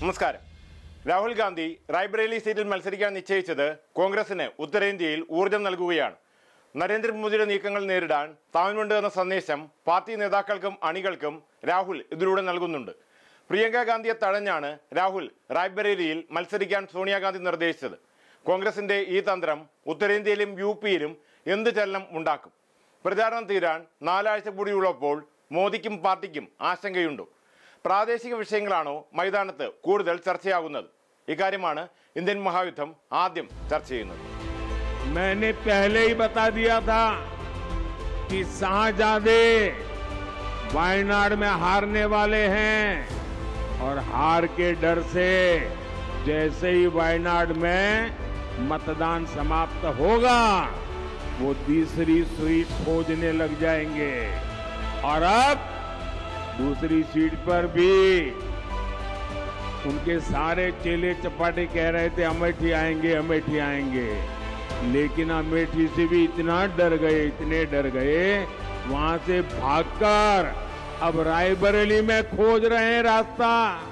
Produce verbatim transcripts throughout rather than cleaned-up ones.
നമസ്കാരം. രാഹുൽ ഗാന്ധി റായ്ബറേലി സീറ്റിൽ മത്സരിക്കാൻ നിശ്ചയിച്ചത് കോൺഗ്രസിന് ഉത്തരേന്ത്യയിൽ ഊർജം നൽകുകയാണ്. നരേന്ദ്രമോദിയുടെ നീക്കങ്ങൾ നേരിടാൻ താനുണ്ട് എന്ന സന്ദേശം പാർട്ടി നേതാക്കൾക്കും അണികൾക്കും രാഹുൽ ഇതിലൂടെ നൽകുന്നുണ്ട്. പ്രിയങ്ക ഗാന്ധിയെ തഴഞ്ഞാണ് രാഹുൽ റായ്ബറേലിയിൽ മത്സരിക്കാൻ സോണിയാഗാന്ധി നിർദ്ദേശിച്ചത്. കോൺഗ്രസിന്റെ ഈ തന്ത്രം ഉത്തരേന്ത്യയിലും യു പിയിലും എന്ത് ചലനം ഉണ്ടാക്കും? പ്രചാരണം തീരാൻ നാലാഴ്ച കൂടിയുള്ളപ്പോൾ മോദിക്കും പാർട്ടിക്കും ആശങ്കയുണ്ടോ? പ്രാദേശിക വിഷയങ്ങളാണോ മൈതാനത്ത് കൂടുതൽ ചർച്ചയാകുന്നത്? ഇക്കാര്യമാണ് ഇന്ത്യൻ മഹായുദ്ധം ആദ്യം ചർച്ച ചെയ്യുന്നത്. मैंने पहले ही बता दिया था कि शाहजादे वायनाड में हारने वाले हैं और हार के डर से जैसे ही वायनाड में मतदान समाप्त होगा वो तीसरी सीट खोजने लग जाएंगे और अब दूसरी सीट पर भी उनके सारे चेले चपाटे कह रहे थे अमेठी आएंगे अमेठी आएंगे, लेकिन अमेठी से भी इतना डर गए इतने डर गए वहां से भागकर अब रायबरेली में खोज रहे हैं रास्ता.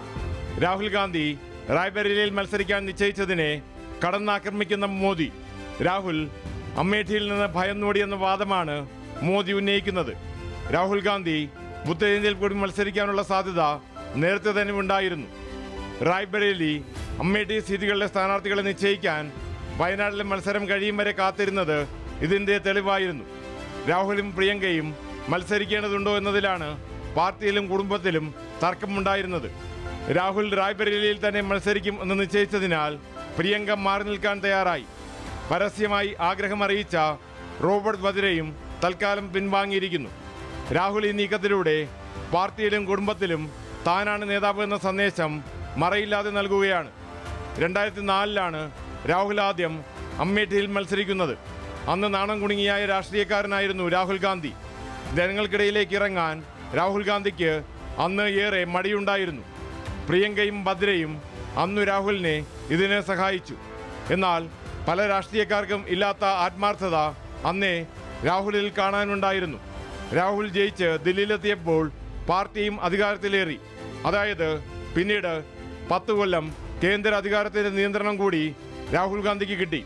രാഹുൽ ഗാന്ധി റായ്ബറേലിയിൽ മത്സരിക്കാൻ നിശ്ചയിച്ചതിനെ കടന്നാക്രമിക്കുന്ന മോദി, രാഹുൽ അമേഠിയിൽ നിന്ന് ഭയന്നോടിയെന്ന വാദമാണ് മോദി ഉന്നയിക്കുന്നത്. രാഹുൽ ഗാന്ധി ഉത്തരേന്ത്യയിൽ കൂടി മത്സരിക്കാനുള്ള സാധ്യത നേരത്തെ തന്നെ ഉണ്ടായിരുന്നു. റായ്ബറേലി, അമേഠി സീറ്റുകളിലെ സ്ഥാനാർത്ഥികളെ നിശ്ചയിക്കാൻ വയനാട്ടിലെ മത്സരം കഴിയും വരെ കാത്തിരുന്നത് ഇതിന്റെ തെളിവായിരുന്നു. രാഹുലും പ്രിയങ്കയും മത്സരിക്കേണ്ടതുണ്ടോ എന്നതിലാണ് പാർട്ടിയിലും കുടുംബത്തിലും തർക്കമുണ്ടായിരുന്നത്. രാഹുൽ റായ്ബറേലിയിൽ തന്നെ മത്സരിക്കും എന്ന് നിശ്ചയിച്ചതിനാൽ പ്രിയങ്ക മാറി നിൽക്കാൻ തയ്യാറായി. പരസ്യമായി ആഗ്രഹം അറിയിച്ച റോബർട്ട് വദ്രയും തൽക്കാലം പിൻവാങ്ങിയിരിക്കുന്നു. രാഹുൽ ഈ നീക്കത്തിലൂടെ പാർട്ടിയിലും കുടുംബത്തിലും താനാണ് നേതാവ് എന്ന സന്ദേശം മറയില്ലാതെ നൽകുകയാണ്. രണ്ടായിരത്തി നാലിലാണ് രാഹുൽ ആദ്യം അമേഠിയിൽ മത്സരിക്കുന്നത്. അന്ന് നാണം കുണുങ്ങിയായ രാഷ്ട്രീയക്കാരനായിരുന്നു രാഹുൽ ഗാന്ധി. ജനങ്ങൾക്കിടയിലേക്ക് ഇറങ്ങാൻ രാഹുൽ ഗാന്ധിക്ക് അന്ന് ഏറെ മടിയുണ്ടായിരുന്നു. പ്രിയങ്കയും ഭദ്രയും അന്നു രാഹുലിനെ ഇതിനെ സഹായിച്ചു. എന്നാൽ പല രാഷ്ട്രീയക്കാർക്കും ഇല്ലാത്ത ആത്മാർത്ഥത അന്നേ രാഹുലിൽ കാണാനുണ്ടായിരുന്നു. രാഹുൽ ജയിച്ച് ദില്ലിയിലെത്തിയപ്പോൾ പാർട്ടിയും അധികാരത്തിലേറി. അതായത് പിന്നീട് പത്ത് കൊല്ലം കേന്ദ്ര അധികാരത്തിന്റെ നിയന്ത്രണം കൂടി രാഹുൽ ഗാന്ധിക്ക് കിട്ടി.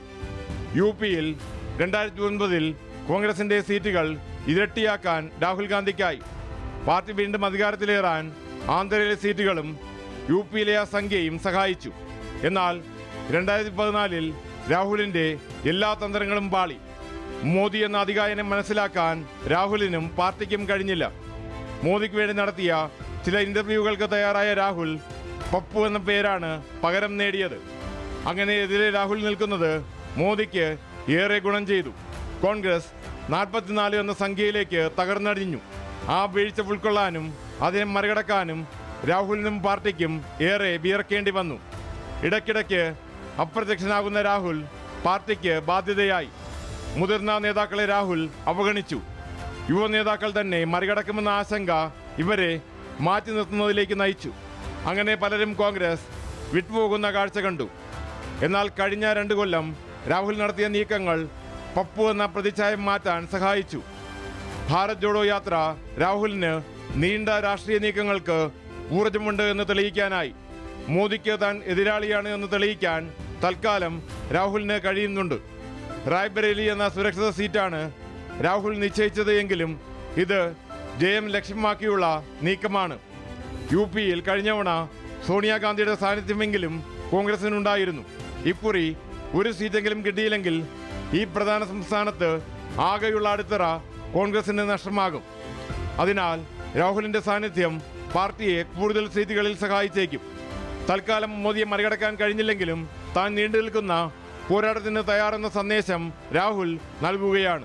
യു പിയിൽ രണ്ടായിരത്തി ഒൻപതിൽ കോൺഗ്രസിന്റെ സീറ്റുകൾ ഇരട്ടിയാക്കാൻ രാഹുൽ ഗാന്ധിക്കായി. പാർട്ടി വീണ്ടും അധികാരത്തിലേറാൻ ആന്ധ്രയിലെ സീറ്റുകളും യു പിയിലെ ആ സംഖ്യയും സഹായിച്ചു. എന്നാൽ രണ്ടായിരത്തി പതിനാലിൽ രാഹുലിന്റെ എല്ലാ തന്ത്രങ്ങളും പാളി. മോദി എന്ന അധികായനെ മനസ്സിലാക്കാൻ രാഹുലിനും പാർട്ടിക്കും കഴിഞ്ഞില്ല. മോദിക്ക് വേണ്ടി നടത്തിയ ചില ഇന്റർവ്യൂകൾക്ക് തയ്യാറായ രാഹുൽ പപ്പു എന്ന പേരാണ് പകരം നേടിയത്. അങ്ങനെ എതിരെ രാഹുൽ നിൽക്കുന്നത് മോദിക്ക് ഏറെ ഗുണം ചെയ്തു. കോൺഗ്രസ് നാൽപ്പത്തിനാല് എന്ന സംഖ്യയിലേക്ക് തകർന്നടിഞ്ഞു. ആ വീഴ്ച ഉൾക്കൊള്ളാനും അതിനെ മറികടക്കാനും രാഹുലിനും പാർട്ടിക്കും ഏറെ വിയർക്കേണ്ടി വന്നു. ഇടയ്ക്കിടയ്ക്ക് അപ്രത്യക്ഷനാകുന്ന രാഹുൽ പാർട്ടിക്ക് ബാധ്യതയായി. മുതിർന്ന നേതാക്കളെ രാഹുൽ അവഗണിച്ചു. യുവ നേതാക്കൾ തന്നെ മറികടക്കുമെന്ന ആശങ്ക ഇവരെ മാറ്റി നിർത്തുന്നതിലേക്ക് നയിച്ചു. അങ്ങനെ പലരും കോൺഗ്രസ് വിട്ടുപോകുന്ന കാഴ്ച കണ്ടു. എന്നാൽ കഴിഞ്ഞ രണ്ടു കൊല്ലം രാഹുൽ നടത്തിയ നീക്കങ്ങൾ പപ്പു എന്ന പ്രതിച്ഛായം മാറ്റാൻ സഹായിച്ചു. ഭാരത് ജോഡോ യാത്ര രാഹുലിന് നീണ്ട രാഷ്ട്രീയ നീക്കങ്ങൾക്ക് ഊർജമുണ്ട് എന്ന് തെളിയിക്കാനായി. മോദിക്ക് താൻ എതിരാളിയാണ് എന്ന് തെളിയിക്കാൻ തൽക്കാലം രാഹുലിന് കഴിയുന്നുണ്ട്. റായ്ബറേലി എന്ന സുരക്ഷിത സീറ്റാണ് രാഹുൽ നിശ്ചയിച്ചത് എങ്കിലും ഇത് ജയം ലക്ഷ്യമാക്കിയുള്ള നീക്കമാണ്. യു പിയിൽ കഴിഞ്ഞവണ സോണിയാഗാന്ധിയുടെ സാന്നിധ്യമെങ്കിലും കോൺഗ്രസിനുണ്ടായിരുന്നു. ഇക്കുറി ഒരു സീറ്റെങ്കിലും കിട്ടിയില്ലെങ്കിൽ ഈ പ്രധാന സംസ്ഥാനത്ത് ആകെയുള്ള അടിത്തറ കോൺഗ്രസിന് നഷ്ടമാകും. അതിനാൽ രാഹുലിന്റെ സാന്നിധ്യം പാർട്ടിയെ കൂടുതൽ സീറ്റുകളിൽ സഹായിച്ചേക്കും. തൽക്കാലം മോദിയെ മറികടക്കാൻ കഴിഞ്ഞില്ലെങ്കിലും താൻ നീണ്ടു നിൽക്കുന്ന പോരാട്ടത്തിന് തയ്യാറെന്ന സന്ദേശം രാഹുൽ നൽകുകയാണ്.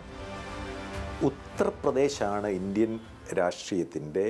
ഉത്തർപ്രദേശാണ് ഇന്ത്യൻ രാഷ്ട്രീയത്തിൻ്റെ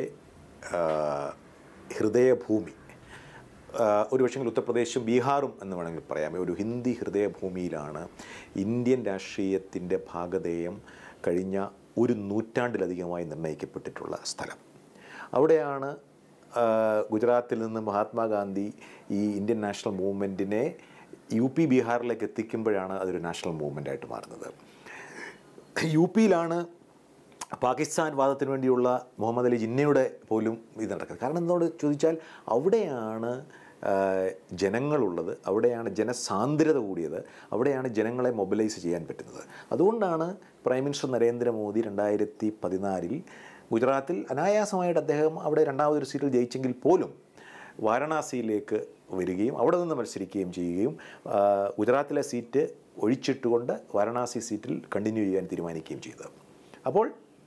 ഹൃദയഭൂമി. ഒരുപക്ഷെങ്കിൽ ഉത്തർപ്രദേശും ബീഹാറും എന്ന് വേണമെങ്കിൽ പറയാം. ഒരു ഹിന്ദി ഹൃദയഭൂമിയിലാണ് ഇന്ത്യൻ രാഷ്ട്രീയത്തിൻ്റെ ഭാഗധേയം കഴിഞ്ഞ ഒരു നൂറ്റാണ്ടിലധികമായി നിർണ്ണയിക്കപ്പെട്ടിട്ടുള്ള സ്ഥലം. അവിടെയാണ് ഗുജറാത്തിൽ നിന്ന് മഹാത്മാഗാന്ധി ഈ ഇന്ത്യൻ നാഷണൽ മൂവ്മെൻറ്റിനെ യു പി ബീഹാറിലേക്ക് എത്തിക്കുമ്പോഴാണ് അതൊരു നാഷണൽ മൂവ്മെൻ്റായിട്ട് മാറുന്നത്. യു പിയിലാണ് പാകിസ്ഥാൻ വാദത്തിന് വേണ്ടിയുള്ള മുഹമ്മദ് അലി ജിന്നയുടെ പോലും ഇത് നടക്കുന്നത്. കാരണം എന്നോട് ചോദിച്ചാൽ അവിടെയാണ് ജനങ്ങളുള്ളത്, അവിടെയാണ് ജനസാന്ദ്രത കൂടിയത്, അവിടെയാണ് ജനങ്ങളെ മൊബിലൈസ് ചെയ്യാൻ പറ്റുന്നത്. അതുകൊണ്ടാണ് പ്രൈം മിനിസ്റ്റർ നരേന്ദ്രമോദി രണ്ടായിരത്തി പതിനാലിൽ ഗുജറാത്തിൽ അനായാസമായിട്ട് അദ്ദേഹം അവിടെ രണ്ടാമതൊരു സീറ്റിൽ ജയിച്ചെങ്കിൽ പോലും വാരണാസിയിലേക്ക് വരികയും അവിടെ നിന്ന് മത്സരിക്കുകയും ചെയ്യുകയും ഗുജറാത്തിലെ സീറ്റ് ഒഴിച്ചിട്ടുകൊണ്ട് വാരണാസി സീറ്റിൽ കണ്ടിന്യൂ ചെയ്യാൻ തീരുമാനിക്കുകയും ചെയ്തത്. അപ്പോൾ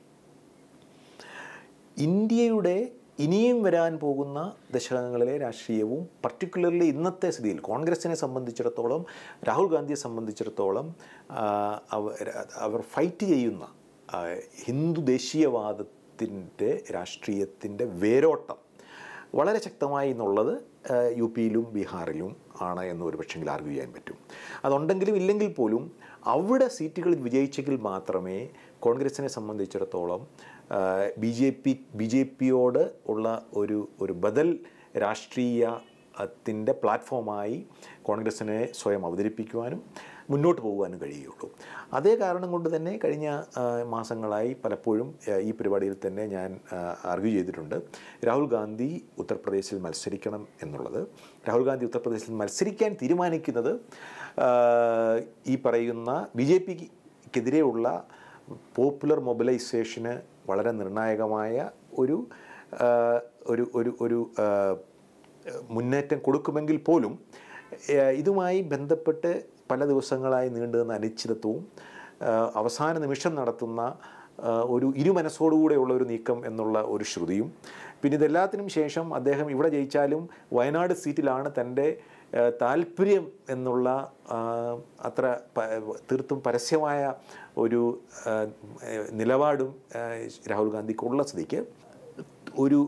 ഇന്ത്യയുടെ ഇനിയും വരാൻ പോകുന്ന ദശകങ്ങളിലെ രാഷ്ട്രീയവും പർട്ടിക്കുലർലി ഇന്നത്തെ സ്ഥിതിയിൽ കോൺഗ്രസിനെ സംബന്ധിച്ചിടത്തോളം, രാഹുൽ ഗാന്ധിയെ സംബന്ധിച്ചിടത്തോളം അവർ ഫൈറ്റ് ചെയ്യുന്ന ഹിന്ദു ദേശീയവാദത്തിൻ്റെ രാഷ്ട്രീയത്തിൻ്റെ വേരോട്ടം വളരെ ശക്തമായി എന്നുള്ളത് യു പിയിലും ബീഹാറിലും ആണ് എന്ന് ഒരു പക്ഷെങ്കിൽ ആർഗ്യൂ ചെയ്യാൻ പറ്റും. അതുണ്ടെങ്കിലും ഇല്ലെങ്കിൽ പോലും അവിടെ സീറ്റുകളിൽ വിജയിച്ചെങ്കിൽ മാത്രമേ കോൺഗ്രസിനെ സംബന്ധിച്ചിടത്തോളം B J P B J പിയോട് ഉള്ള ഒരു ഒരു ബദൽ രാഷ്ട്രീയത്തിൻ്റെ പ്ലാറ്റ്ഫോമായി കോൺഗ്രസിനെ സ്വയം അവതരിപ്പിക്കുവാനും മുന്നോട്ട് പോകുവാനും കഴിയുകയുള്ളൂ. അതേ കാരണം കൊണ്ട് തന്നെ കഴിഞ്ഞ മാസങ്ങളായി പലപ്പോഴും ഈ പരിപാടിയിൽ തന്നെ ഞാൻ ആർഗ്യൂ ചെയ്തിട്ടുണ്ട്, രാഹുൽ ഗാന്ധി ഉത്തർപ്രദേശിൽ മത്സരിക്കണം എന്നുള്ളത്. രാഹുൽ ഗാന്ധി ഉത്തർപ്രദേശിൽ മത്സരിക്കാൻ തീരുമാനിക്കുന്നത് ഈ പറയുന്ന ബി ജെ പിക്കെതിരെയുള്ള പോപ്പുലർ മൊബിലൈസേഷന് വളരെ നിർണായകമായ ഒരു ഒരു ഒരു ഒരു മുന്നേറ്റം കൊടുക്കുമെങ്കിൽ പോലും ഇതുമായി ബന്ധപ്പെട്ട് പല ദിവസങ്ങളായി നീണ്ടു നിന്ന അനിശ്ചിതത്വവും അവസാന നിമിഷം നടത്തുന്ന ഒരു ഇരുമനസ്സോടുകൂടെയുള്ള ഒരു നീക്കം എന്നുള്ള ഒരു ശ്രുതിയും, പിന്നെ ഇതെല്ലാത്തിനും ശേഷം അദ്ദേഹം ഇവിടെ ജയിച്ചാലും വയനാട് സീറ്റിലാണ് തൻ്റെ താല്പര്യം എന്നുള്ള അത്ര തീർത്തും പരസ്യമായ ഒരു നിലപാടും രാഹുൽ ഗാന്ധിക്കുള്ള സ്ഥിതിക്ക് ഒരു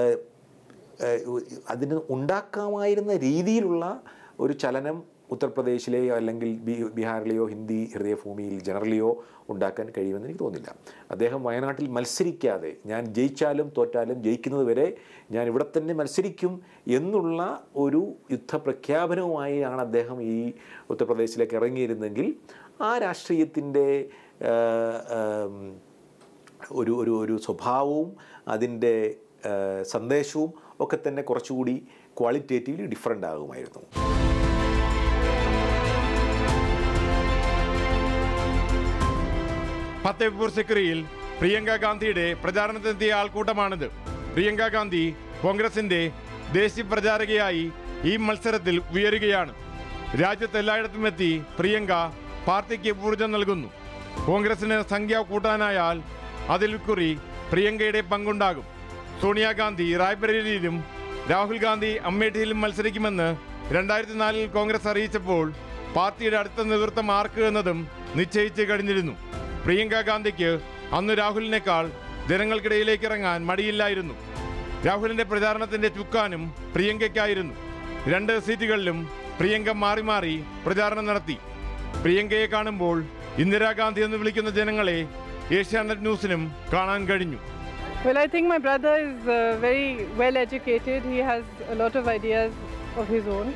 അതിന് ഉണ്ടാക്കാമായിരുന്ന രീതിയിലുള്ള ഒരു ചലനം ഉത്തർപ്രദേശിലെയോ അല്ലെങ്കിൽ ബീഹാറിലെയോ ഹിന്ദി ഹൃദയഭൂമിയിൽ ജനറലിയോ ഉണ്ടാക്കാൻ കഴിയുമെന്ന് എനിക്ക് തോന്നുന്നില്ല. അദ്ദേഹം വയനാട്ടിൽ മത്സരിക്കാതെ ഞാൻ ജയിച്ചാലും തോറ്റാലും ജയിക്കുന്നത് വരെ ഞാൻ ഇവിടെ തന്നെ മത്സരിക്കും എന്നുള്ള ഒരു യുദ്ധപ്രഖ്യാപനവുമായാണ് അദ്ദേഹം ഈ ഉത്തർപ്രദേശിലേക്ക് ഇറങ്ങിയിരുന്നെങ്കിൽ ആ രാഷ്ട്രീയത്തിൻ്റെ ഒരു ഒരു ഒരു സ്വഭാവവും അതിൻ്റെ സന്ദേശവും ഒക്കെ തന്നെ കുറച്ചുകൂടി ക്വാളിറ്റേറ്റീവ്ലി ഡിഫറൻ്റ് ആകുമായിരുന്നു. ഫത്തേപൂർ സിക്രിയിൽ പ്രിയങ്ക ഗാന്ധിയുടെ പ്രചാരണത്തിനെത്തിയ ആൾക്കൂട്ടമാണിത്. പ്രിയങ്ക ഗാന്ധി കോൺഗ്രസിന്റെ ദേശീയ പ്രചാരകയായി ഈ മത്സരത്തിൽ ഉയരുകയാണ്. രാജ്യത്തെല്ലായിടത്തും എത്തി പ്രിയങ്ക പാർട്ടിക്ക് ഊർജം നൽകുന്നു. കോൺഗ്രസിന് സംഖ്യ കൂട്ടാനായാൽ അതിൽ കുറി പ്രിയങ്കയുടെ പങ്കുണ്ടാകും. സോണിയാഗാന്ധി റായ്ബറേലിയിലും രാഹുൽ ഗാന്ധി അമേഠിയിലും മത്സരിക്കുമെന്ന് രണ്ടായിരത്തി നാലിൽ കോൺഗ്രസ് അറിയിച്ചപ്പോൾ പാർട്ടിയുടെ അടുത്ത നേതൃത്വം ആർക്ക് എന്നതും നിശ്ചയിച്ച് കഴിഞ്ഞിരുന്നു. പ്രിയങ്ക ഗാന്ധിക്ക് അന്ന് രാഹുലിനേക്കാൾ ജനങ്ങൾക്കിടയിലേക്ക് ഇറങ്ങാൻ മടിയില്ലായിരുന്നു. രാഹുലിന്റെ പ്രചാരണത്തിന്റെ ചുക്കാനും പ്രിയങ്കയ്ക്കായിരുന്നു. രണ്ട് സീറ്റുകളിലും പ്രിയങ്ക മാറി മാറി പ്രചാരണം നടത്തി. പ്രിയങ്കയെ കാണുമ്പോൾ ഇന്ദിരാഗാന്ധി എന്ന് വിളിക്കുന്ന ജനങ്ങളെ ഏഷ്യാനെറ്റ് ന്യൂസിനും കാണാൻ കഴിഞ്ഞു. Well, I think my brother is uh, very well educated. He has a lot of ideas of his own,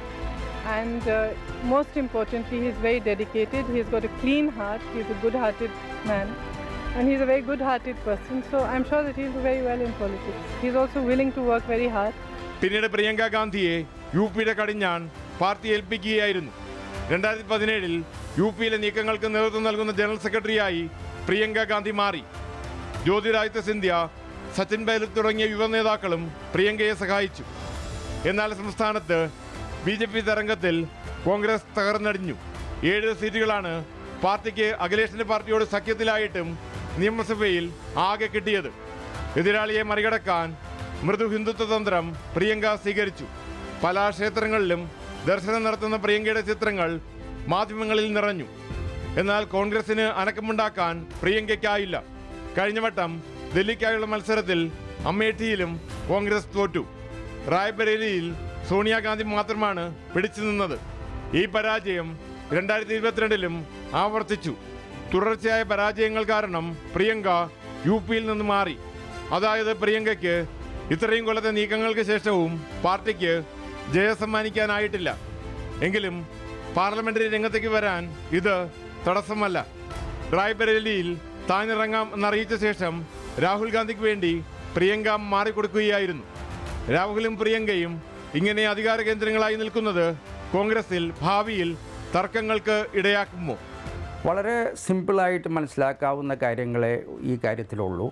and uh, most importantly, he is very dedicated. He's got a clean heart. He's a good-hearted man, and he's a very good-hearted person. So I'm sure that he'll do very well in politics. He's also willing to work very hard. പിന്നീട് പ്രിയങ്ക ഗാന്ധിയെ U പിയുടെ കടിഞ്ഞാൺ party ഏൽപ്പിക്കുകയായിരുന്നു. രണ്ടായിരത്തി പതിനേഴിൽ U പിയിലെ നീക്കങ്ങൾക്ക് നേതൃത്വം നൽകുന്ന general സെക്രട്ടറിയായി പ്രിയങ്ക ഗാന്ധി മാറി. ജ്യോതിരാദിത്യ സിന്ധ്യ, സച്ചിൻ പൈലറ്റ് തുടങ്ങിയ യുവ നേതാക്കളും പ്രിയങ്കയെ സഹായിച്ചു. എന്നാൽ സംസ്ഥാനത്ത് ബി ജെ പി തരംഗത്തിൽ കോൺഗ്രസ് തകർന്നടിഞ്ഞു. ഏഴ് സീറ്റുകളാണ് പാർട്ടിക്ക് അഖിലേഷിന്റെ പാർട്ടിയോട് സഖ്യത്തിലായിട്ടും നിയമസഭയിൽ ആകെ കിട്ടിയത്. എതിരാളിയെ മറികടക്കാൻ മൃദു ഹിന്ദുത്വ തന്ത്രം പ്രിയങ്ക സ്വീകരിച്ചു. പല ക്ഷേത്രങ്ങളിലും ദർശനം നടത്തുന്ന പ്രിയങ്കയുടെ ചിത്രങ്ങൾ മാധ്യമങ്ങളിൽ നിറഞ്ഞു. എന്നാൽ കോൺഗ്രസിന് അനക്കമുണ്ടാക്കാൻ പ്രിയങ്കയ്ക്കായില്ല. കഴിഞ്ഞ വട്ടം ഡൽഹിക്കായുള്ള മത്സരത്തിൽ അമേഠിയിലും കോൺഗ്രസ് തോറ്റു. റായ്ബറേലിയിൽ സോണിയാഗാന്ധി മാത്രമാണ് പിടിച്ചു നിന്നത്. ഈ പരാജയം രണ്ടായിരത്തി ഇരുപത്തിരണ്ടിലും ആവർത്തിച്ചു. തുടർച്ചയായ പരാജയങ്ങൾ കാരണം പ്രിയങ്ക യു പിയിൽ നിന്ന് മാറി. അതായത് പ്രിയങ്കയ്ക്ക് ഇത്രയും കൊല്ലത്തെ നീക്കങ്ങൾക്ക് ശേഷവും പാർട്ടിക്ക് ജയം സമ്മാനിക്കാനായിട്ടില്ല. എങ്കിലും പാർലമെന്ററി രംഗത്തേക്ക് വരാൻ ഇത് തടസ്സമല്ല. റായ്ബറേലിയിൽ താനിറങ്ങാം എന്നറിയിച്ച ശേഷം രാഹുൽ ഗാന്ധിക്ക് വേണ്ടി പ്രിയങ്ക മാറിക്കൊടുക്കുകയായിരുന്നു. രാഹുലും പ്രിയങ്കയും ഇങ്ങനെ അധികാര കേന്ദ്രങ്ങളായി നിൽക്കുന്നത് കോൺഗ്രസിൽ ഭാവിയിൽ തർക്കങ്ങൾക്ക് ഇടയാക്കുമോ? വളരെ സിമ്പിളായിട്ട് മനസ്സിലാക്കാവുന്ന കാര്യങ്ങളെ ഈ കാര്യത്തിലുള്ളൂ.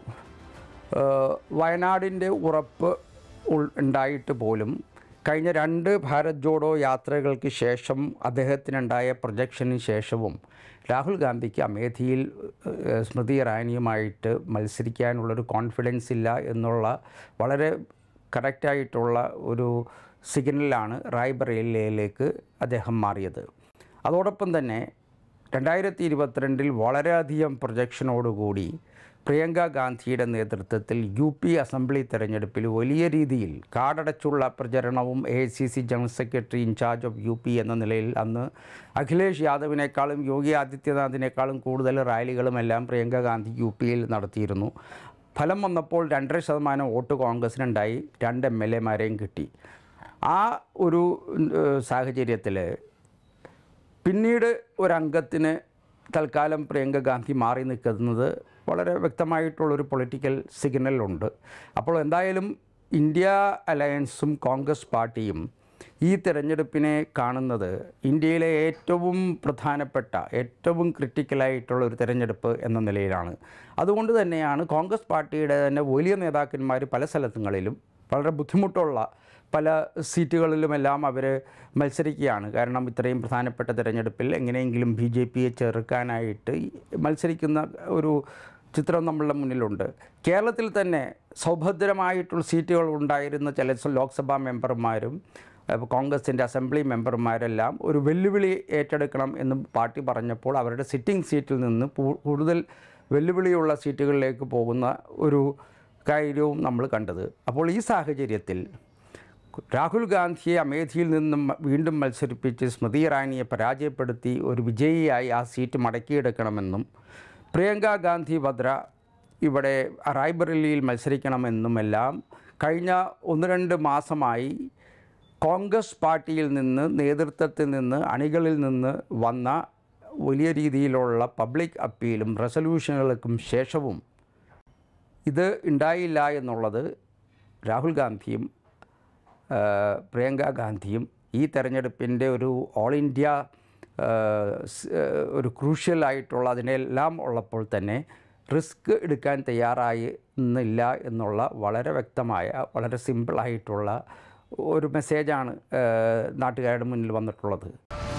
വയനാടിൻ്റെ ഉറപ്പ് ഉണ്ടായിട്ട് പോലും കഴിഞ്ഞ രണ്ട് ഭാരത് ജോഡോ യാത്രകൾക്ക് ശേഷം അദ്ദേഹത്തിനുണ്ടായ പ്രൊജക്ഷന് ശേഷവും രാഹുൽ ഗാന്ധിക്ക് അമേഠിയിൽ സ്മൃതി ഇറാനിയുമായിട്ട് മത്സരിക്കാനുള്ളൊരു കോൺഫിഡൻസ് ഇല്ല എന്നുള്ള വളരെ കറക്റ്റായിട്ടുള്ള ഒരു സിഗ്നലാണ് റായ്ബറേലിയിലേക്ക് അദ്ദേഹം മാറിയത്. അതോടൊപ്പം തന്നെ രണ്ടായിരത്തി ഇരുപത്തിരണ്ടിൽ വളരെയധികം പ്രൊജക്ഷനോടുകൂടി പ്രിയങ്ക ഗാന്ധിയുടെ നേതൃത്വത്തിൽ യു പി അസംബ്ലി തെരഞ്ഞെടുപ്പിൽ വലിയ രീതിയിൽ കാടടച്ചുള്ള പ്രചരണവും A I C C general secretary incharge of U P എന്ന നിലയിൽ അന്ന് അഖിലേഷ് യാദവിനേക്കാളും യോഗി ആദിത്യനാഥിനേക്കാളും കൂടുതൽ റാലികളുമെല്ലാം പ്രിയങ്ക ഗാന്ധി യു പിയിൽ നടത്തിയിരുന്നു. ഫലം വന്നപ്പോൾ രണ്ടര ശതമാനം വോട്ട് കോൺഗ്രസിനുണ്ടായി, രണ്ട് എം എൽ എമാരെയും കിട്ടി. ആ ഒരു സാഹചര്യത്തിൽ പിന്നീട് ഒരംഗത്തിന് തൽക്കാലം പ്രിയങ്ക ഗാന്ധി മാറി നിൽക്കുന്നത് വളരെ വ്യക്തമായിട്ടുള്ളൊരു പൊളിറ്റിക്കൽ സിഗ്നലുണ്ട്. അപ്പോൾ എന്തായാലും ഇന്ത്യ അലയൻസും കോൺഗ്രസ് പാർട്ടിയും ഈ തിരഞ്ഞെടുപ്പിനെ കാണുന്നത് ഇന്ത്യയിലെ ഏറ്റവും പ്രധാനപ്പെട്ട ഏറ്റവും ക്രിട്ടിക്കലായിട്ടുള്ള ഒരു തിരഞ്ഞെടുപ്പ് എന്ന നിലയിലാണ്. അതുകൊണ്ട് തന്നെയാണ് കോൺഗ്രസ് പാർട്ടിയുടെ തന്നെ വലിയ നേതാക്കന്മാർ പല സ്ഥലങ്ങളിലും വളരെ ബുദ്ധിമുട്ടുള്ള പല സീറ്റുകളിലുമെല്ലാം അവർ മത്സരിക്കുകയാണ്. കാരണം ഇത്രയും പ്രധാനപ്പെട്ട തിരഞ്ഞെടുപ്പിൽ എങ്ങനെയെങ്കിലും ബി ജെ പിയെ ചെറുക്കാനായിട്ട് മത്സരിക്കുന്ന ഒരു ചിത്രം നമ്മളുടെ മുന്നിലുണ്ട്. കേരളത്തിൽ തന്നെ സൗഭദ്രമായിട്ടുള്ള സീറ്റുകൾ ഉണ്ടായിരുന്ന ചില ലോക്സഭാ മെമ്പർമാരും കോൺഗ്രസിൻ്റെ അസംബ്ലി മെമ്പർമാരെല്ലാം ഒരു വെല്ലുവിളി ഏറ്റെടുക്കണം എന്ന് പാർട്ടി പറഞ്ഞപ്പോൾ അവരുടെ സിറ്റിംഗ് സീറ്റിൽ നിന്ന് കൂടുതൽ വെല്ലുവിളിയുള്ള സീറ്റുകളിലേക്ക് പോകുന്ന ഒരു കാര്യവും നമ്മൾ കണ്ടത്. അപ്പോൾ ഈ സാഹചര്യത്തിൽ രാഹുൽ ഗാന്ധിയെ അമേഠിയിൽ നിന്നും വീണ്ടും മത്സരിപ്പിച്ച് സ്മൃതി ഇറാനിയെ പരാജയപ്പെടുത്തി ഒരു വിജയിയായി ആ സീറ്റ് മടക്കിയെടുക്കണമെന്നും പ്രിയങ്ക ഗാന്ധി വദ്ര ഇവിടെ റായ്ബറേലിയിൽ മത്സരിക്കണമെന്നുമെല്ലാം കഴിഞ്ഞ ഒന്ന് രണ്ട് മാസമായി കോൺഗ്രസ് പാർട്ടിയിൽ നിന്ന് നേതൃത്വത്തിൽ നിന്ന് അണികളിൽ നിന്ന് വന്ന വലിയ രീതിയിലുള്ള പബ്ലിക് അപ്പീലും റെസൊല്യൂഷനുകൾക്കും ശേഷവും ഇത് ഉണ്ടായില്ല എന്നുള്ളത് രാഹുൽ ഗാന്ധിയും പ്രിയങ്ക ഗാന്ധിയും ഈ തെരഞ്ഞെടുപ്പിൻ്റെ ഒരു ഓൾ ഇന്ത്യ ഒരു ക്രൂഷ്യൽ ആയിട്ടുള്ള അതിനെല്ലാം ഉള്ളപ്പോൾ തന്നെ റിസ്ക് എടുക്കാൻ തയ്യാറായിരുന്നില്ല എന്നുള്ള വളരെ വ്യക്തമായ വളരെ സിമ്പിളായിട്ടുള്ള ഒരു മെസ്സേജാണ് നാട്ടുകാരുടെ മുന്നിൽ വന്നിട്ടുള്ളത്.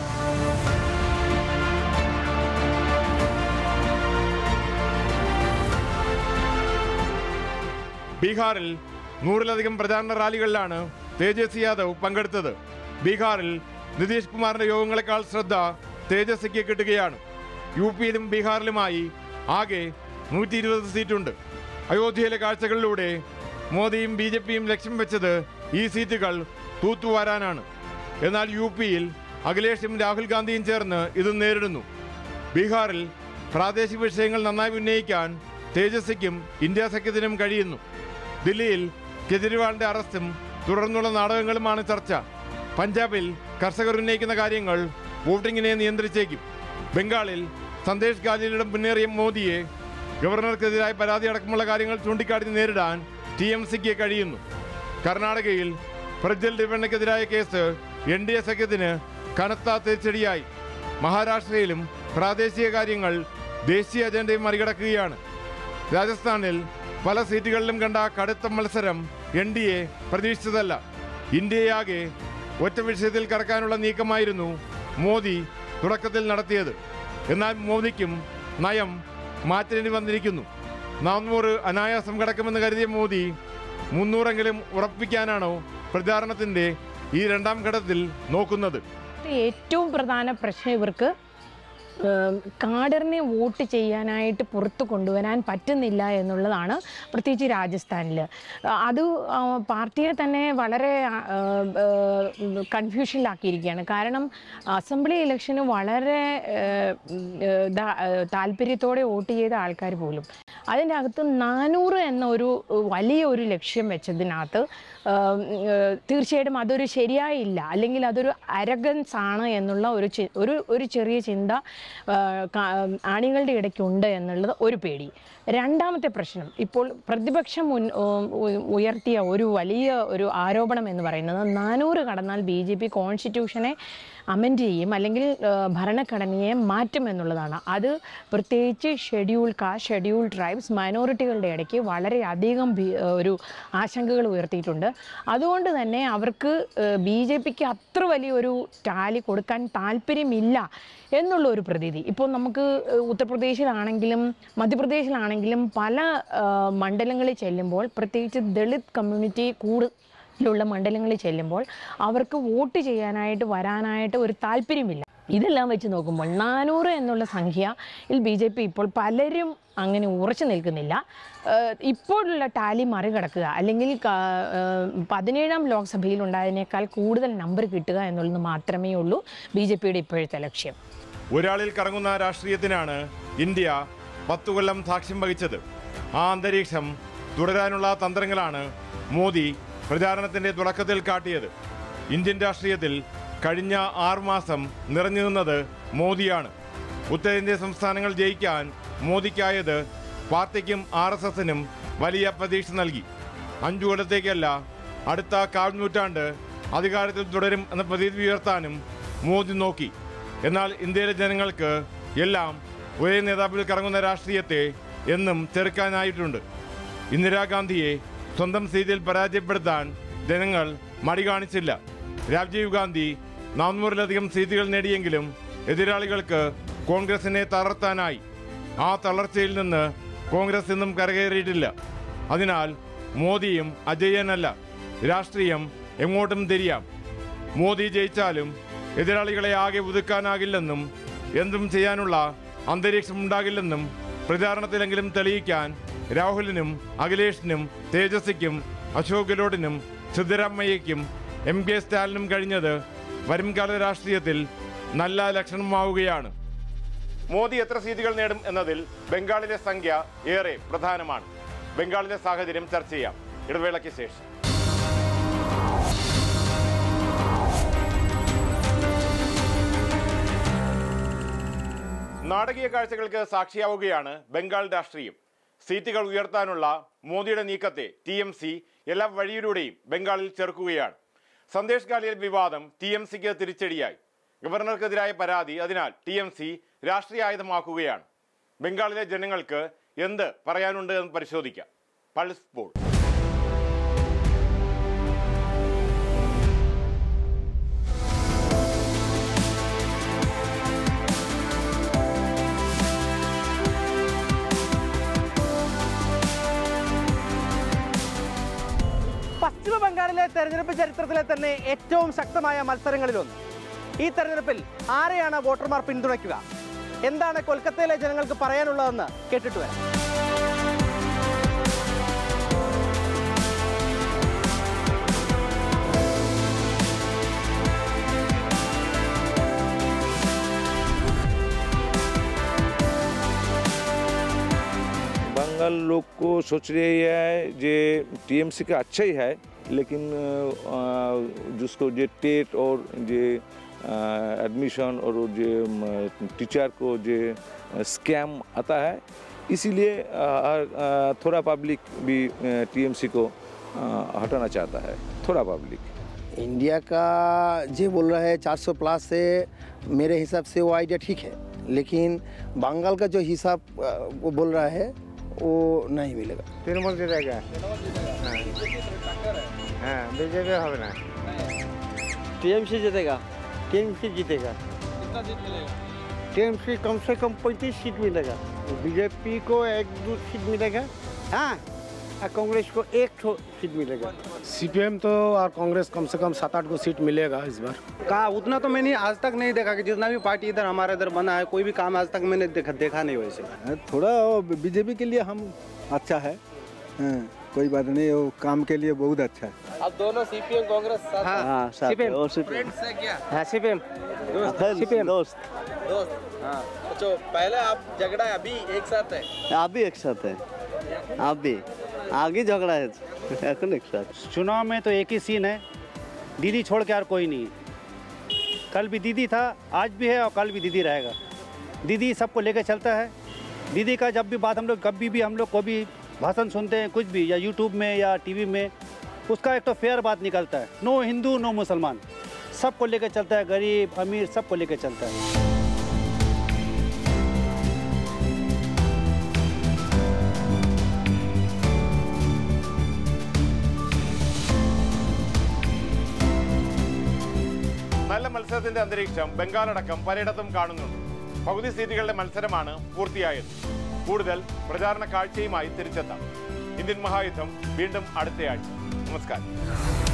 ബീഹാറിൽ നൂറിലധികം പ്രചാരണ റാലികളിലാണ് തേജസ്വി യാദവ് പങ്കെടുത്തത്. ബീഹാറിൽ നിതീഷ് കുമാറിന്റെ യോഗങ്ങളെക്കാൾ ശ്രദ്ധ തേജസ്വിക്ക് കിട്ടുകയാണ്. യു പിയിലും ബീഹാറിലുമായി ആകെ നൂറ്റി ഇരുപത് സീറ്റുണ്ട്. അയോധ്യയിലെ കാഴ്ചകളിലൂടെ മോദിയും ബി ജെ പിയും ലക്ഷ്യം വെച്ചത് ഈ സീറ്റുകൾ തൂത്തുവാരാനാണ്. എന്നാൽ യു പിയിൽ അഖിലേഷും രാഹുൽ ഗാന്ധിയും ചേർന്ന് ഇത് നേരിടുന്നു. ബീഹാറിൽ പ്രാദേശിക വിഷയങ്ങൾ നന്നായി ഉന്നയിക്കാൻ തേജസ്വിക്കും ഇന്ത്യ സഖ്യത്തിനും കഴിയുന്നു. ദില്ലിയിൽ കെജ്രിവാളിന്റെ അറസ്റ്റും തുടർന്നുള്ള നാടകങ്ങളുമാണ് ചർച്ച. പഞ്ചാബിൽ കർഷകർ ഉന്നയിക്കുന്ന കാര്യങ്ങൾ വോട്ടിങ്ങിനെ നിയന്ത്രിച്ചേക്കും. ബംഗാളിൽ സന്ദേശ് ഗാലിയുടെ മുന്നേറിയ മോദിയെ ഗവർണർക്കെതിരായ പരാതി അടക്കമുള്ള കാര്യങ്ങൾ ചൂണ്ടിക്കാട്ടി നേരിടാൻ ടി എം സിക്ക് കഴിയുന്നു. കർണാടകയിൽ പ്രജ്വൽ രവണ്ണയ്ക്കെതിരായ കേസ് എൻ ഡി എ സഖ്യത്തിന് കനത്ത തിരിച്ചടിയായി. മഹാരാഷ്ട്രയിലും പ്രാദേശിക കാര്യങ്ങൾ ദേശീയ അജണ്ടയും മറികടക്കുകയാണ്. രാജസ്ഥാനിൽ പല സീറ്റുകളിലും കണ്ട കടുത്ത മത്സരം എൻ ഡി എ പ്രതീക്ഷിച്ചതല്ല. ഇന്ത്യയാകെ ഒറ്റ വിഷയത്തിൽ കടക്കാനുള്ള നീക്കമായിരുന്നു മോദി തുടക്കത്തിൽ നടത്തിയത്. എന്നാൽ മോദിക്കും നയം മാറ്റേണ്ടി വന്നിരിക്കുന്നു. നാനൂറ് അനായാസം കടക്കുമെന്ന് കരുതിയ മോദി മുന്നൂറെങ്കിലും ഉറപ്പിക്കാനാണോ പ്രചാരണത്തിൻ്റെ ഈ രണ്ടാം ഘട്ടത്തിൽ നോക്കുന്നത്? ഏറ്റവും പ്രധാന പ്രശ്നം ഇവർക്ക് കാഡറിനെ വോട്ട് ചെയ്യാനായിട്ട് പുറത്ത് കൊണ്ടുവരാൻ പറ്റുന്നില്ല എന്നുള്ളതാണ്. പ്രത്യേകിച്ച് രാജസ്ഥാനിൽ അത് പാർട്ടിയെ തന്നെ വളരെ കൺഫ്യൂഷനിലാക്കിയിരിക്കുകയാണ്. കാരണം അസംബ്ലി ഇലക്ഷന് വളരെ താല്പര്യത്തോടെ വോട്ട് ചെയ്ത ആൾക്കാർ പോലും അതിൻ്റെ അകത്ത് നാനൂറ് എന്ന ഒരു വലിയ ഒരു ലക്ഷ്യം വെച്ചതിനകത്ത് തീർച്ചയായിട്ടും അതൊരു ശരിയായില്ല, അല്ലെങ്കിൽ അതൊരു അരഗൻസ് ആണ് എന്നുള്ള ഒരു ഒരു ഒരു ചെറിയ ചിന്ത ആണികളുടെ ഇടയ്ക്കുണ്ട് എന്നുള്ളത് ഒരു പേടി. രണ്ടാമത്തെ പ്രശ്നം, ഇപ്പോൾ പ്രതിപക്ഷം ഉയർത്തിയ ഒരു വലിയ ഒരു ആരോപണം എന്ന് പറയുന്നത് നാനൂറ് കടന്നാൽ ബി ജെ പി കോൺസ്റ്റിറ്റ്യൂഷനെ അമെൻഡ് ചെയ്യും, അല്ലെങ്കിൽ ഭരണഘടനയെ മാറ്റും എന്നുള്ളതാണ്. അത് പ്രത്യേകിച്ച് ഷെഡ്യൂൾ കാസ്റ്റ്, ഷെഡ്യൂൾ ട്രൈബ്സ്, മൈനോറിറ്റികളുടെ ഇടയ്ക്ക് വളരെയധികം ഒരു ആശങ്കകൾ ഉയർത്തിയിട്ടുണ്ട്. അതുകൊണ്ട് തന്നെ അവർക്ക് ബി ജെ പിക്ക് അത്ര വലിയൊരു ടാലി കൊടുക്കാൻ താല്പര്യമില്ല എന്നുള്ള ഒരു പ്രതീതി. ഇപ്പോൾ നമുക്ക് ഉത്തർപ്രദേശിലാണെങ്കിലും മധ്യപ്രദേശിലാണെങ്കിലും പല മണ്ഡലങ്ങളിൽ ചെല്ലുമ്പോൾ, പ്രത്യേകിച്ച് ദളിത് കമ്മ്യൂണിറ്റി കൂടുതൽ ുള്ള മണ്ഡലങ്ങളിൽ ചെല്ലുമ്പോൾ അവർക്ക് വോട്ട് ചെയ്യാനായിട്ട് വരാനായിട്ട് ഒരു താല്പര്യമില്ല. ഇതെല്ലാം വെച്ച് നോക്കുമ്പോൾ നാനൂറ് എന്നുള്ള സംഖ്യയിൽ ബി ജെ പി ഇപ്പോൾ പലരും അങ്ങനെ ഉറച്ചു നിൽക്കുന്നില്ല. ഇപ്പോഴുള്ള ടാലി മറികടക്കുക, അല്ലെങ്കിൽ പതിനേഴാം ലോക്സഭയിൽ ഉണ്ടായതിനേക്കാൾ കൂടുതൽ നമ്പർ കിട്ടുക എന്നുള്ളത് മാത്രമേ ഉള്ളൂ ബി ജെ പിയുടെ ഇപ്പോഴത്തെ ലക്ഷ്യം. ഒരാളിൽ കറങ്ങുന്ന രാഷ്ട്രീയത്തിനാണ് ഇന്ത്യ പത്തു കൊല്ലം സാക്ഷ്യം വഹിച്ചത്. ആ അന്തരീക്ഷം തുടരാനുള്ള തന്ത്രങ്ങളാണ് മോദി പ്രചാരണത്തിന്റെ തുടക്കത്തിൽ കാട്ടിയത്. ഇന്ത്യൻ രാഷ്ട്രീയത്തിൽ കഴിഞ്ഞ ആറുമാസം നിറഞ്ഞു നിന്നത് മോദിയാണ്. ഉത്തരേന്ത്യൻ സംസ്ഥാനങ്ങൾ ജയിക്കാൻ മോദിക്കായത് പാർട്ടിക്കും ആർ എസ് എസിനും വലിയ പ്രതീക്ഷ നൽകി. അഞ്ചു കൊല്ലത്തേക്കല്ല, അടുത്ത കാൽ നൂറ്റാണ്ട് അധികാരത്തിൽ തുടരും എന്ന പ്രതീതി ഉയർത്താനും മോദി നോക്കി. എന്നാൽ ഇന്ത്യയിലെ ജനങ്ങൾക്ക് എല്ലാം ഒരേ നേതാവിൽ കറങ്ങുന്ന രാഷ്ട്രീയത്തെ എന്നും ചെറുക്കാനായിട്ടുണ്ട്. ഇന്ദിരാഗാന്ധിയെ സ്വന്തം സീറ്റിൽ പരാജയപ്പെടുത്താൻ ജനങ്ങൾ മടി കാണിച്ചില്ല. രാജീവ് ഗാന്ധി നാനൂറിലധികം സീറ്റുകൾ നേടിയെങ്കിലും എതിരാളികൾക്ക് കോൺഗ്രസിനെ തളർത്താനായി. ആ തളർച്ചയിൽ നിന്ന് കോൺഗ്രസ് ഇന്നും കരകയറിയിട്ടില്ല. അതിനാൽ മോദിയും അജയ്യനല്ല. രാഷ്ട്രീയം എങ്ങോട്ടും തിരിയാം. മോദി ജയിച്ചാലും എതിരാളികളെ ആകെ ഒതുക്കാനാകില്ലെന്നും എന്തും ചെയ്യാനുള്ള അന്തരീക്ഷമുണ്ടാകില്ലെന്നും പ്രചാരണത്തിലെങ്കിലും തെളിയിക്കാൻ രാഹുലിനും അഖിലേഷിനും തേജസ്വിക്കും അശോക് ഗെഹ്ലോട്ടിനും സിദ്ധരാമയ്യയ്ക്കും എം കെ സ്റ്റാലിനും കഴിഞ്ഞത് വരുംകാല രാഷ്ട്രീയത്തിൽ നല്ല ലക്ഷണമാവുകയാണ്. മോദി എത്ര സീറ്റുകൾ നേടും എന്നതിൽ ബംഗാളിലെ സംഖ്യ ഏറെ പ്രധാനമാണ്. ബംഗാളിലെ സാഹചര്യം ചർച്ച ചെയ്യാം ഇടവേളയ്ക്ക് ശേഷം. നാടകീയ കാഴ്ചകൾക്ക് സാക്ഷിയാവുകയാണ് ബംഗാൾ രാഷ്ട്രീയം. സീറ്റുകൾ ഉയർത്താനുള്ള മോദിയുടെ നീക്കത്തെ ടി എം സി എല്ലാ വഴിയിലൂടെയും ബംഗാളിൽ ചെറുക്കുകയാണ്. സന്ദേശ് ഗാലിയൽ വിവാദം ടി എം സിക്ക് തിരിച്ചടിയായി. ഗവർണർക്കെതിരായ പരാതി അതിനാൽ ടി എം സി രാഷ്ട്രീയ ആയുധമാക്കുകയാണ്. ബംഗാളിലെ ജനങ്ങൾക്ക് എന്ത് പറയാനുണ്ട് എന്ന് പരിശോധിക്കാം. Pulse poll. പശ്ചിമ ബംഗാളിലെ തെരഞ്ഞെടുപ്പ് ചരിത്രത്തിലെ തന്നെ ഏറ്റവും ശക്തമായ മത്സരങ്ങളിലൊന്ന്. ഈ തെരഞ്ഞെടുപ്പിൽ ആരെയാണ് വോട്ടർമാർ പിന്തുണയ്ക്കുക? എന്താണ് കൊൽക്കത്തയിലെ ജനങ്ങൾക്ക് പറയാനുള്ളതെന്ന് കേട്ടിട്ട് വരാം. बंगाल लोग को सोच रहे हैं जे टीएमसी का अच्छा ही है, लेकिन जिसको जे टेट और जे एडमिशन और जे टीचर को जे स्कैम आता है, इसीलिए थोड़ा पब्लिक भी टीएमसी को हटाना चाहता है. थोड़ा पब्लिक इंडिया का जे बोल रहा है चार सौ प्लस से, मेरे हिसाब से वो आइडिया ठीक है, लेकिन बंगाल का जो हिसाब वो बोल रहा है वो नहीं मिलेगा. तृणमूल जीतेगा. हाँ, बीजेपी होगा ना. टीएमसी जीतेगा. टीएमसी जीतेगा. कितना सीट मिलेगा? टीएमसी कम से कम पैंतीस सीट मिलेगा. बीजेपी को एक दो सीट मिलेगा. हाँ, और कांग्रेस को एक ठो सीट मिलेगा. सीपीएम तो और कांग्रेस कम से कम सात आठ को सीट मिलेगा इस बार. कहा उतना तो मैंने आज तक नहीं देखा कि जितना भी पार्टी इधर हमारे इधर बना है, कोई भी काम आज तक मैंने देखा देखा नहीं वैसे. थोड़ा बीजेपी के लिए हम अच्छा है, कोई बात नहीं, वो काम के लिए बहुत अच्छा है. अब दोनों सीपीएम कांग्रेस साथ. हाँ, सीपीएम और सीपीएम है क्या? हाँ, सीपीएम सीपीएम दोस्त दोस्त. हाँ, अच्छा, पहले आप झगड़ा अभी एक साथ है. आप भी एक साथ है. आप भी आगे झगड़ा है. ऐसा नहीं सर, चुनाव में तो एक ही सीन है, दीदी छोड़ के यार कोई नहीं है। कल भी दीदी था, आज भी है और कल भी दीदी रहेगा। दीदी सबको लेकर चलता है। दीदी का जब भी बात हम लोग कभी भी हम लोग को भी भाषण सुनते हैं कुछ भी, या यूट्यूब में या टीवी में, उसका एक तो फेयर बात निकलता है। नो हिंदू नो मुसलमान, सबको लेकर चलता है, गरीब अमीर सबको लेकर चलता है। നല്ല മത്സരത്തിന്റെ അന്തരീക്ഷം ബംഗാളടക്കം പലയിടത്തും കാണുന്നുണ്ട്. പകുതി സീറ്റുകളുടെ മത്സരമാണ് പൂർത്തിയായത്. കൂടുതൽ പ്രചാരണ കാഴ്ചയുമായി തിരിച്ചെത്താം. ഇന്ത്യൻ മഹായുദ്ധം വീണ്ടും അടുത്തയാഴ്ച. നമസ്കാരം.